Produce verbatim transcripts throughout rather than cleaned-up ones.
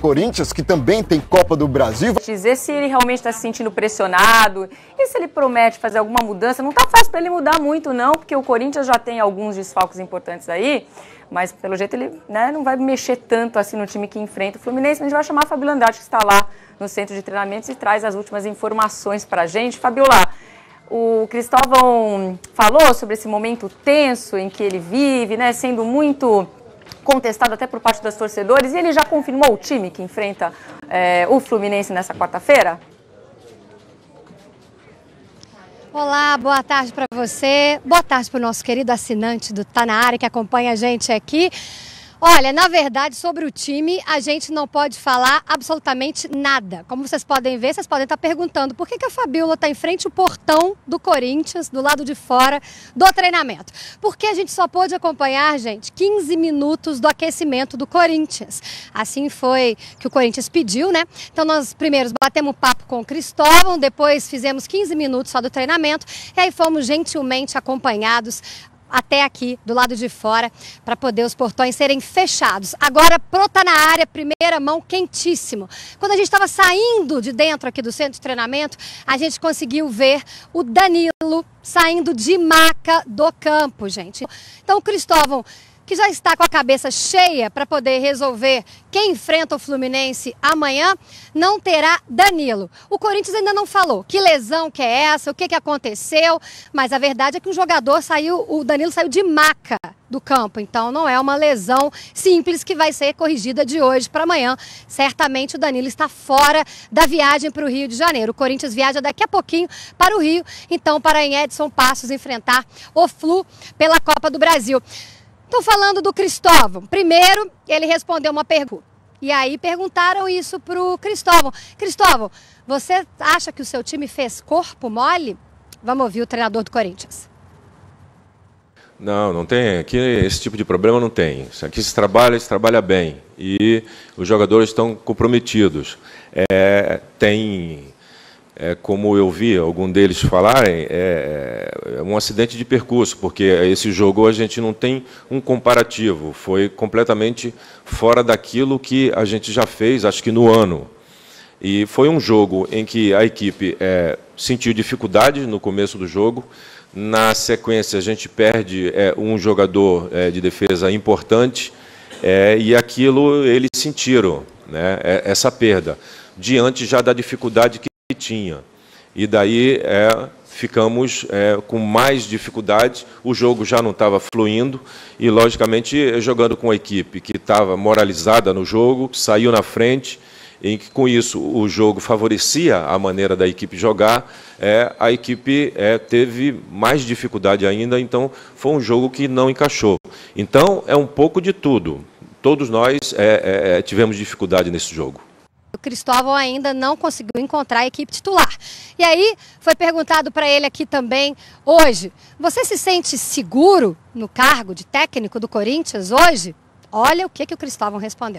Corinthians, que também tem Copa do Brasil. Dizer se ele realmente está se sentindo pressionado e se ele promete fazer alguma mudança. Não está fácil para ele mudar muito, não, porque o Corinthians já tem alguns desfalques importantes aí, mas pelo jeito ele, né, não vai mexer tanto assim no time que enfrenta o Fluminense. A gente vai chamar a Fabiola Andrade, que está lá no centro de treinamentos, e traz as últimas informações para a gente. Fabiola, o Cristóvão falou sobre esse momento tenso em que ele vive, né, sendo muito contestado até por parte dos torcedores, e ele já confirmou o time que enfrenta é, o Fluminense nessa quarta-feira? Olá, boa tarde para você, boa tarde para o nosso querido assinante do Tá Na Área, que acompanha a gente aqui. Olha, na verdade, sobre o time, a gente não pode falar absolutamente nada. Como vocês podem ver, vocês podem estar perguntando por que que a Fabiola está em frente ao portão do Corinthians, do lado de fora do treinamento. Porque a gente só pôde acompanhar, gente, quinze minutos do aquecimento do Corinthians. Assim foi que o Corinthians pediu, né? Então nós primeiros batemos papo com o Cristóvão, depois fizemos quinze minutos só do treinamento, e aí fomos gentilmente acompanhados até aqui, do lado de fora, para poder os portões serem fechados. Agora, pro Tá Na Área, primeira mão, quentíssimo. Quando a gente estava saindo de dentro aqui do centro de treinamento, a gente conseguiu ver o Danilo saindo de maca do campo, gente. Então, o Cristóvão, que já está com a cabeça cheia para poder resolver quem enfrenta o Fluminense amanhã, não terá Danilo. O Corinthians ainda não falou que lesão que é essa, o que, que aconteceu, mas a verdade é que o jogador saiu, o Danilo saiu de maca do campo, então não é uma lesão simples que vai ser corrigida de hoje para amanhã. Certamente o Danilo está fora da viagem para o Rio de Janeiro. O Corinthians viaja daqui a pouquinho para o Rio, então para em Edson Passos enfrentar o Flu pela Copa do Brasil. Estou falando do Cristóvão. Primeiro, ele respondeu uma pergunta. E aí perguntaram isso para o Cristóvão. Cristóvão, você acha que o seu time fez corpo mole? Vamos ouvir o treinador do Corinthians. Não, não tem. Aqui esse tipo de problema não tem. Aqui se trabalha, se trabalha bem. E os jogadores estão comprometidos. É, tem... É, como eu vi algum deles falarem, é, é um acidente de percurso, porque esse jogo a gente não tem um comparativo, foi completamente fora daquilo que a gente já fez, acho que no ano. E foi um jogo em que a equipe é, sentiu dificuldade no começo do jogo, na sequência a gente perde é, um jogador é, de defesa importante, é, e aquilo eles sentiram, né, essa perda, diante já da dificuldade que que tinha. E daí é, ficamos é, com mais dificuldade, o jogo já não estava fluindo, e logicamente jogando com a equipe que estava moralizada no jogo, saiu na frente, em que com isso o jogo favorecia a maneira da equipe jogar, é, a equipe é, teve mais dificuldade ainda, então foi um jogo que não encaixou. Então é um pouco de tudo, todos nós é, é, tivemos dificuldade nesse jogo. O Cristóvão ainda não conseguiu encontrar a equipe titular. E aí foi perguntado para ele aqui também hoje, você se sente seguro no cargo de técnico do Corinthians hoje? Olha o que, que o Cristóvão respondeu.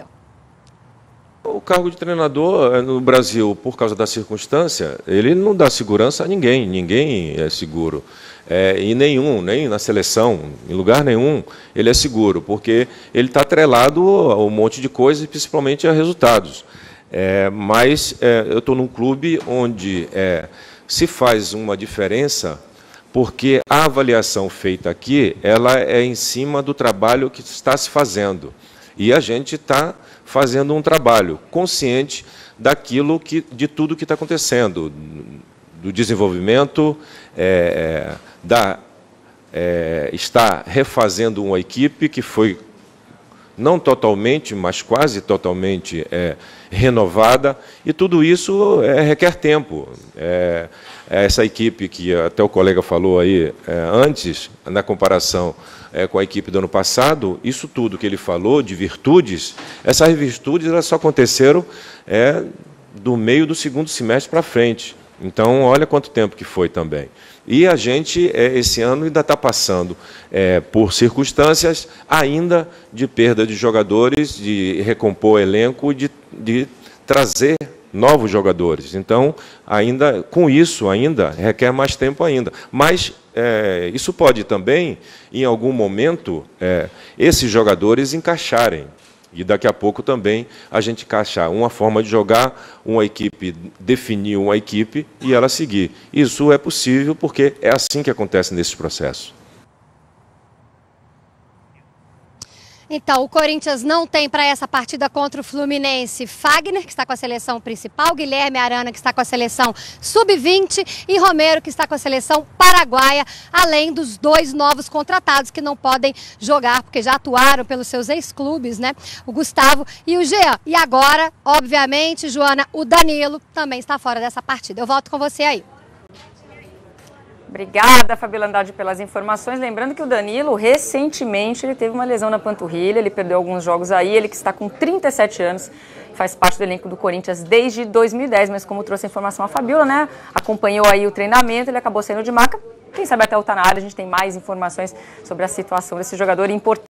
O cargo de treinador no Brasil, por causa da circunstância, ele não dá segurança a ninguém, ninguém é seguro. É, e nenhum, nem na seleção, em lugar nenhum, ele é seguro, porque ele está atrelado a um monte de coisas, principalmente a resultados. É, mas é, eu estou num clube onde é, se faz uma diferença, porque a avaliação feita aqui ela é em cima do trabalho que está se fazendo. E a gente está fazendo um trabalho consciente daquilo que, de tudo que está acontecendo, do desenvolvimento, é, da, é, está refazendo uma equipe que foi não totalmente, mas quase totalmente é, renovada, e tudo isso é, requer tempo. É, essa equipe que até o colega falou aí é, antes, na comparação é, com a equipe do ano passado, isso tudo que ele falou de virtudes, essas virtudes elas só aconteceram é, do meio do segundo semestre para frente. Então, olha quanto tempo que foi também. E a gente, esse ano, ainda está passando é, por circunstâncias ainda de perda de jogadores, de recompor elenco, de, de trazer novos jogadores. Então, ainda com isso, ainda requer mais tempo ainda. Mas é, isso pode também, em algum momento, é, esses jogadores encaixarem. E daqui a pouco também a gente encaixar uma forma de jogar, uma equipe, definir uma equipe e ela seguir. Isso é possível porque é assim que acontece nesse processo. Então, o Corinthians não tem para essa partida contra o Fluminense Fagner, que está com a seleção principal, Guilherme Arana, que está com a seleção sub vinte, e Romero, que está com a seleção paraguaia, além dos dois novos contratados que não podem jogar, porque já atuaram pelos seus ex-clubes, né? O Gustavo e o Jean. E agora, obviamente, Joana, o Danilo também está fora dessa partida. Eu volto com você aí. Obrigada, Fabíola Andrade, pelas informações. Lembrando que o Danilo, recentemente, ele teve uma lesão na panturrilha, ele perdeu alguns jogos aí, ele que está com trinta e sete anos, faz parte do elenco do Corinthians desde dois mil e dez, mas como trouxe a informação a Fabíola, né, acompanhou aí o treinamento, ele acabou saindo de maca. Quem sabe até o Tá Na Área a gente tem mais informações sobre a situação desse jogador importante.